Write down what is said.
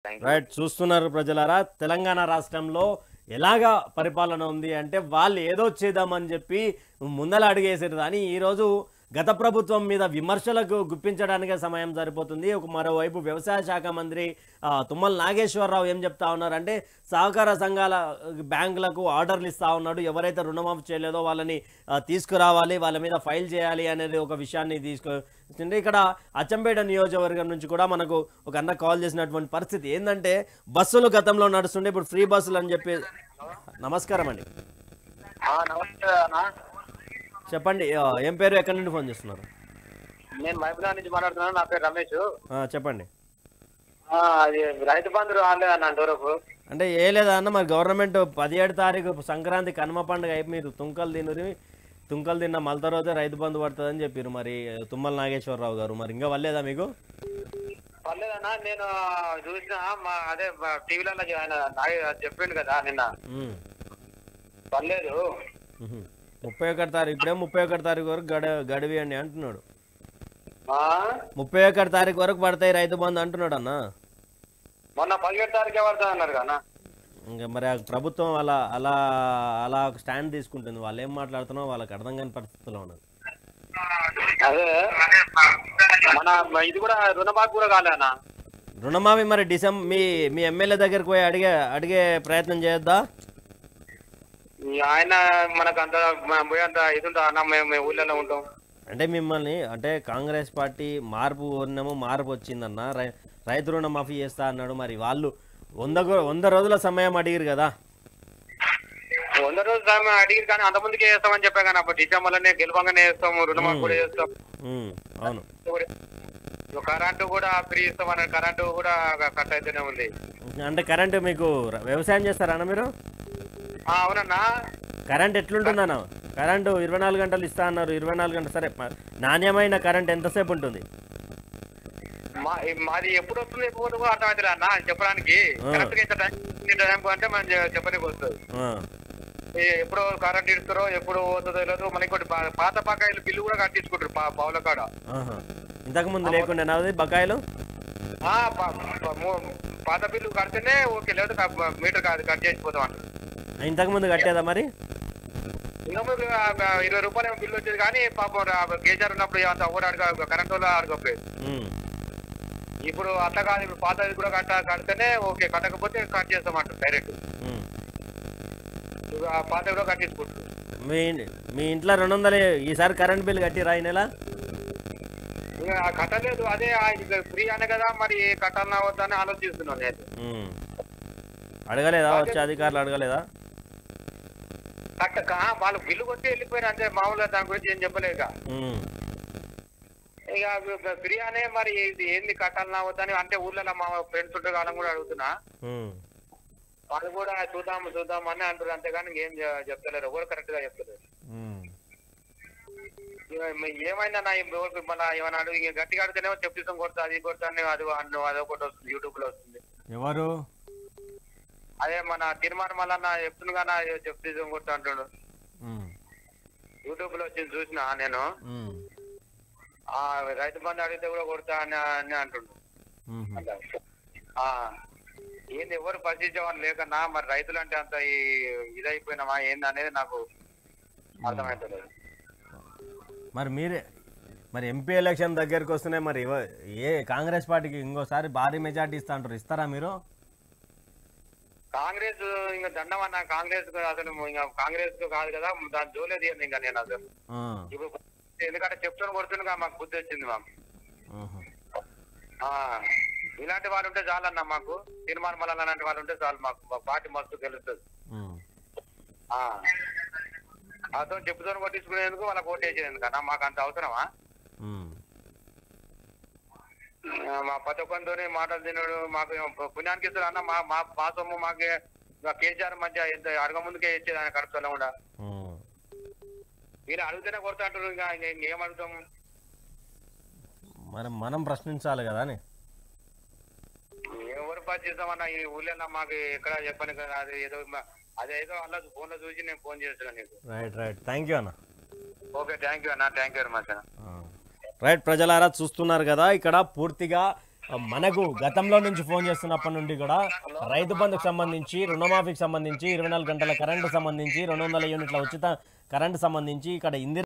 Right చూస్తున్నారు ప్రజలారా తెలంగాణ రాష్ట్రంలో ఎలాగా పరిపాలన ఉంది అంటే వాళ్ళు ఏదో చేద్దామని చెప్పి ముందల అడిగేసారు కానీ ఈరోజు గత ప్రభుత్వం మీద విమర్శలకు గుప్పించడానికే సమయం సరిపోతుంది. ఒక మరోవైపు వ్యవసాయ శాఖ మంత్రి తుమ్మల నాగేశ్వరరావు ఏం చెప్తా ఉన్నారంటే సహకార సంఘాల బ్యాంకులకు ఆర్డర్లు ఇస్తా ఉన్నాడు. ఎవరైతే రుణమాఫీ చేయలేదో వాళ్ళని తీసుకురావాలి, వాళ్ళ మీద ఫైల్ చేయాలి అనేది ఒక విషయాన్ని తీసుకొచ్చింది. ఇక్కడ అచ్చంపేట నియోజకవర్గం నుంచి కూడా మనకు ఒక అన్న కాల్ చేసినటువంటి పరిస్థితి ఏంటంటే బస్సులు గతంలో నడుస్తుండే ఇప్పుడు ఫ్రీ బస్సులు అని చెప్పి. నమస్కారం అండి, చెప్పండి ఏం పేరు, ఎక్కడి నుండి ఫోన్ చేస్తున్నారు? నేను మహబూబా నుంచి మాట్లాడుతున్నాను. నా పేరు రమేష్. చెప్పండి. అది రైతు బంధు రాలేదన్న అంతవరకు. అంటే ఏ లేదా అన్న మరి గవర్నమెంట్ 17 తారీఖు సంక్రాంతి కనుమ పండుగ అయిపోయి మీరు తుంకలు తిన్న మలత రోజే రైతు బంధు పడుతుందని చెప్పారు మరి తుమ్మల నాగేశ్వరరావు గారు. మరి ఇంకా వల్లేదా మీకు? పర్లేదన్నా, నేను చూసిన అదే టీవీలలో ఆయన చెప్పిండు కదా నిన్న. పర్లేదు. 31 తారీఖు ఇప్పుడే 31 తారీఖు వరకు గడివి అండి అంటున్నాడు. 31 తారీఖు వరకు పడతాయి రైతు బంధు అంటున్నాడు అన్న. మొన్న 17 తారీఖే పడుతుంది అన్నారు కదా. ఇంకా మరి ఆ ప్రభుత్వం అలా అలా అలా స్టాండ్ తీసుకుంటుంది. వాళ్ళు ఏం మాట్లాడుతున్నారో వాళ్ళకి అర్థం కాని పరిస్థితిలో ఉన్నది. అదే మన ఇది కూడా రుణమాఫీ కూడా కాలేనా? రుణమాఫీ మరి మీ ఎమ్మెల్యే దగ్గరికి పోయి అడిగే ప్రయత్నం చేయొద్దా? ఆయన మనకు అంత పోయేంత ఇది ఉంటా అన్న, మేము ఊళ్ళలో ఉంటాం. అంటే మిమ్మల్ని అంటే కాంగ్రెస్ పార్టీ మార్పు వచ్చిందన్న, రైతు రుణమాఫీ చేస్తా అన్నాడు. మరి వాళ్ళు 100 రోజుల సమయం అడిగారు కదా. 100 రోజుల సమయం అడిగారు కానీ అంత ముందుకే చేస్తామని చెప్పా కానీ అప్పుడు డిసెంబర్లోనే గెలవంగానే చేస్తాము, రుణమాఫీ కూడా చేస్తాం. అవును, కరెంటు కూడా ఫ్రీ ఇస్తామన్నారు. కరెంటు కూడా కట్ అయితేనే ఉంది. అంటే కరెంటు మీకు వ్యవసాయం చేస్తారా అన్న మీరు? అవునన్నా. కరెంట్ ఎట్లుంటుందన్న? కరెంటు 24 గంటలు ఇస్తా అన్నారు. 24 గంటలు సరే, నాణ్యమైన కరెంట్ ఎంతసేపు ఉంటుంది? మాది ఎప్పుడు వస్తుంది ఎప్పుడు కూడా అర్థమవుతుంది అన్న చెప్పడానికి. కరెక్ట్గా ఇంత టైం అంటే మనం చెప్పడానికి వస్తుంది. ఎప్పుడు కరెంట్ ఇస్తారో ఎప్పుడు పోతుందో తెలియదు. మనకి పాత బకాయిలు బిల్లు కూడా కట్టించుకుంటారు పావుల కాడ. ఇంతకు ముందు లేకుండా నాది బకాయిలు పాత బిల్లు కడితేనే ఓకే, లేదు మీటర్ కాదు కట్ చేసిపోతాం అంటారు. ఇంతకు ముందు కట్టేదా మరి? ఇంతకుముందు 20 రూపాయలు బిల్లు వచ్చేది కానీ పాపం కేసీఆర్ ఉన్నప్పుడు అంత ఊరు కరెంట్ వాళ్ళు అడగపోయేది. ఇప్పుడు అట్లా కాదు, ఇప్పుడు పాతది కూడా కడితేనే ఓకే, కట్టకపోతే కట్ చేస్తామంటారు డైరెక్ట్. పాత కూడా కట్టించుకుంటారు. మీ ఇంట్లో 200 ఈసారి కరెంట్ బిల్ కట్టిరా ఈ నెల? కట్టలేదు. అదే ఫ్రీ అనే కదా, మరి కట్టాలన్నా వద్దని ఆలోచిస్తున్నాను నేను. అడగలేదా వచ్చే అధికారులు? అడగలేదా? వాళ్ళు బిల్లు కొట్టి వెళ్ళిపోయారు అంతే, మామూలుగా దాని గురించి ఏం చెప్పలేక. ఇక ఫ్రీ అనే మరి ఇది ఏంది కట్టాలన్నా వద్దని అంటే ఊర్లలో మా ఫ్రెండ్స్ ఉంటే వాళ్ళని కూడా అడుగుతున్నా. వాళ్ళు కూడా చూద్దాం అని అంటారు అంతేగాని ఇంకేం చెప్తలేరు, ఎవరు కరెక్ట్ గా చెప్తలేరు. ఏమైందన్నా మళ్ళీ ఏమన్నా అడుగు గట్టిగా అడితేనేమో చెప్తాం కొడతా, అది కొడతా అదొకటి వస్తుంది, యూట్యూబ్ లో వస్తుంది. ఎవరు? అదే మన తిరుమల మళ్ళా చెప్తున్నా చెప్తే కొడతా అంటాడు. యూట్యూబ్ లో వచ్చింది చూసినా నేను. రైతు బంధు అడిగితే కూడా కొడతా అని అంటుండు. ఏంది ఎవరు పరిశీలించేవాళ్ళు లేకన్నా మరి రైతులు అంటే అంత ఇదైపోయినామా ఏంది అనేది నాకు అర్థమవుతలేదు. మరి ఎంపీ ఎలక్షన్ దగ్గరకు వస్తున్నాయి. మరి కాంగ్రెస్ పార్టీకి ఇంకోసారి భారీ మెజార్టీ ఇస్తా అంటారు, ఇస్తారా మీరు? కాంగ్రెస్ ఇంకా దండం అన్న, కాంగ్రెస్ అసలు ఇంకా కాంగ్రెస్ కాదు కదా, దాని జోలే తీయండి ఇంకా నేను అసలు. ఇప్పుడు ఎందుకంటే చెప్తాను కొడుతున్నా మాకు బుద్ధి వచ్చింది మాకు. ఇలాంటి వాళ్ళు ఉంటే చాలన్నా మాకు, తీర్మానం మళ్ళీ అలాంటి వాళ్ళు ఉంటే చాలు మాకు, పార్టీ మస్తు గెలుస్తుంది. అతో చెప్పుతో కొట్టించుకునేందుకు వాళ్ళకి ఓటు వేసేందుకు అన్న మాకు అంత అవసరమా? మా ప్రతి ఒక్కరితోనే మాటలు తినడు మాకు పుణ్యానికి ఇస్తారు అన్న. మా సొమ్ము మాకు కేసీఆర్ మధ్య అడగ ముందుకే ఇచ్చేది ఆయన కడుపులో కూడా. మీరు అడిగితేనే కొడతా అంటారు, ఇంకా ఇంకేం అడుగుతాము? మనం ప్రశ్నించాలి కదా. ఎవరు పరిచిస్తామన్నా ఈ ఊళ్ళో మాకు ఎక్కడ చెప్పని కదా, అదేదో అలా ఫోన్ లో చూసి నేను ఫోన్ చేస్తున్నాను నీకు. రైట్ థ్యాంక్ యూ అన్న. ఓకే థ్యాంక్ యూ అన్న, థ్యాంక్ యూ వెరీ మచ్ అన్న. రైట్ ప్రజలారా చూస్తున్నారు కదా, ఇక్కడ పూర్తిగా మనకు గతంలో నుంచి ఫోన్ చేస్తున్నప్పటి నుండి కూడా రైతు బంధుకు సంబంధించి, రుణమాఫీకి సంబంధించి, 24 గంటల కరెంటు సంబంధించి, 200 యూనిట్ల ఉచిత కరెంటు సంబంధించి, ఇక్కడ ఇందిరా